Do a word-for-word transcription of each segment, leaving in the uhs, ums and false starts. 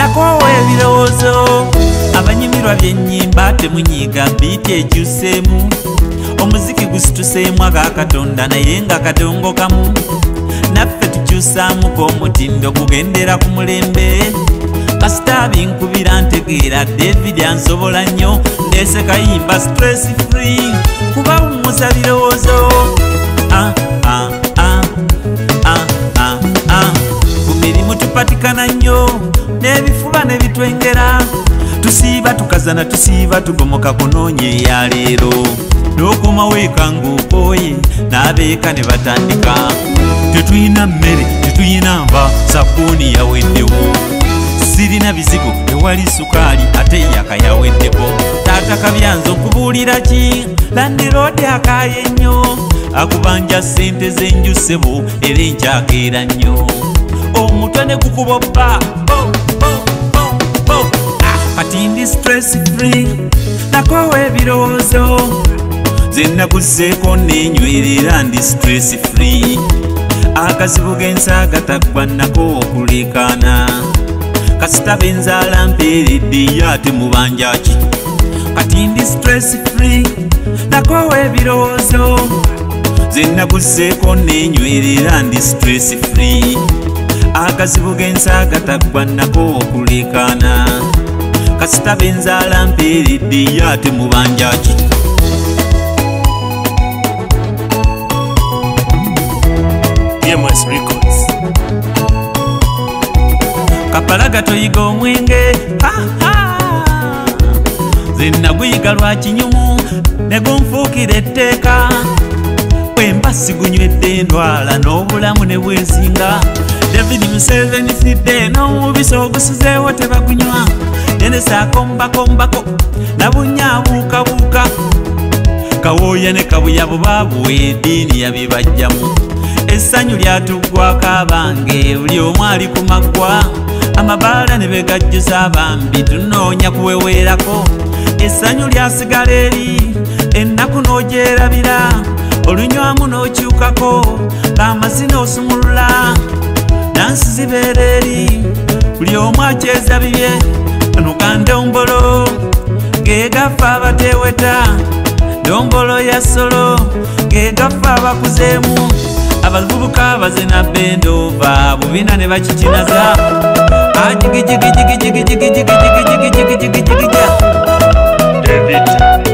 nakoowa ebirowoozo abanyimirwa by'ennyimba temunyiiga biiti ekyuseemu omuziki gusituseemu ag'akatonda naye nga kadongo kamu naffe tukyusaamuko omutindo gugendera ku mulembe kasita binkubira ntegeera David ansobola nnyo ndeese kayimba stress free kubawummuza birowoozo ah, ah, ah, ah, ah, ah. ku mirimu tupatikana nnyo n'ebifuba ne bitwengera tusiiba tukazana tusiiba tugomoka kunoonya eya leero n'okomawo eka ng'okooye n'abeeka ne batandika tetuyina mmere tetuyina nva sabbuuni yaweddewo sirina bizigo ewali sukaali ate yaka yaweddeko taata kabyanzo nkubuulira ki landiroodi akaaye nnyo akubanja ssente z'enju ssebo era enkyakeera nnyo omutwe ne gukuba bba kati ndi stress free nakoowa ebirowoozo zennakuzeeko neenywerera ndi stress free akazibu g'ensi agataggwa nako okulekaana kasita benzaala mpeeredde ye ate mubanja ki kati ndi stress free nakoowa ebirowoozo zennakuzeeko neenywerera ndi stress free akazibu g'ensi agataggwa nako okulekaana kasita benzaala mpeeredde ye ate mubanja ki D M S Records. kapalaga toyiga omwenge zenna guyiga lwa kinyumu ne gunfuukira etteeka bwemba sigunywedde endwala n'obulamu ne bwensinga David Museveni fidde n'omubisi ogusuzeewo tebagunywa yenesaakombakombako nabunyaabuukabuuka kawooya ne kabuyabo baabuwa eddiini yabibajjamu essanyu lyatuggwako abange buli omu ali ku maggwa amabaala ne begajjuza abambi tunoonya kuweweerako essanyu lyasigala eri ennaku n'ogyerabira olunywamu n'okyukako ng'amazina osumulula nansi zibeera eri buli omu akyeza bibye kano ga ndombolo geegaffe abateeweta ndombolo ya solo geegaffe abakuzeemu abavubuka bazina bendova bubina ne bakikinaza ajigijigijigijigijigijigijigijigijigijigijigija David.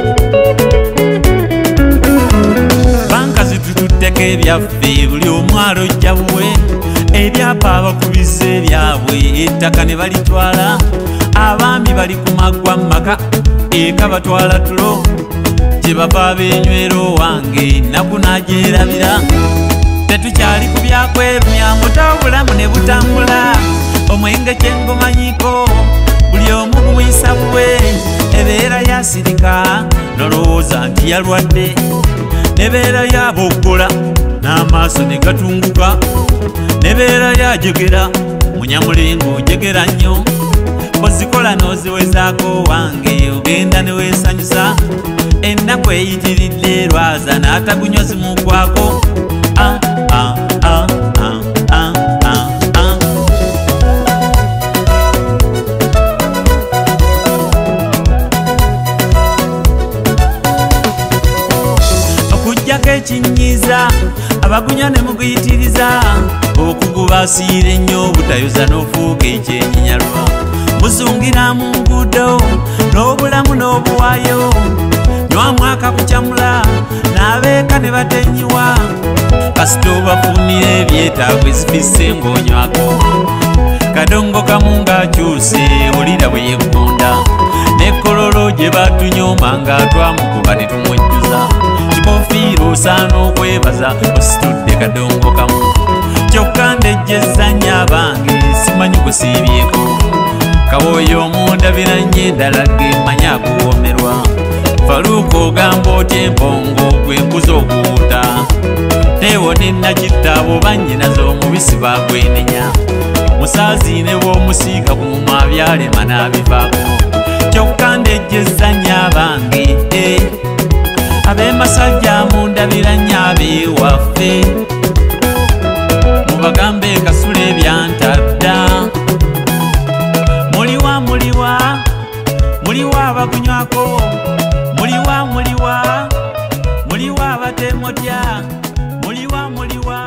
banka zitututteko ebyaffe buli omwalo ojja buwe ebyapa abakubiza ebyabwe ettaka ne balitwala abaami bali ku maggwa maka eka batwala tulo gye bava benywero wange naku nagyerabira tetukyali ku byakwerumya muto obulamu ne butambula omwenge kyengumanyiko buli omu gumuyisa bwe ebeera yasirika nolowooza nti yalwadde nebeera yaboggola n'amaaso ne gatunguka nebeera yajegera munyamulengo ojegera nnyo ozikola n'oziwezaako wange ogenda ne weesanyusa ennaku eyitiridde lwaza n'atagunywa zimukwako ah, ah, ah, ah, ah, ah, ah. okujjako ekinyiiza abagunya ne muguyitiriza okugubasiira ennyo butayoza n'ofuuka ekyenyinyalwa muzungira mu nguudo n'obulamu n'obuwayo nywamu akakukyamula n'abeeka ne batenyiwa kasita obafunira ebyetaago ezifisse ng'onywako kadongo kamu ng'akyuse olira bwe yeggunda n'ekkololo gye batunyoma ng'atwamukuba ne tumujjuza kikofiira osaana okwebaza ositudde kadongo kamu kyokka ndejjezanya abange simanyi kusiibyeko kawoyo omundabira nnyo endala gemanya akuwoomerwa faluuko ogamba otya empongo gwembuza okuwuta teewo nennakittaabo bannyinaza omubisi bagwenenya musaazi ne bw'omusiika ku mumwa byalema n'abivaako kyokka ndejjezanya abange ab'emasajja mundabira nnyo ab'ewaffe mubagambe kasula ebyantadda muliwa muliwa abagunywako muliwa muliwa muliwa abatemotya muliwa muliwa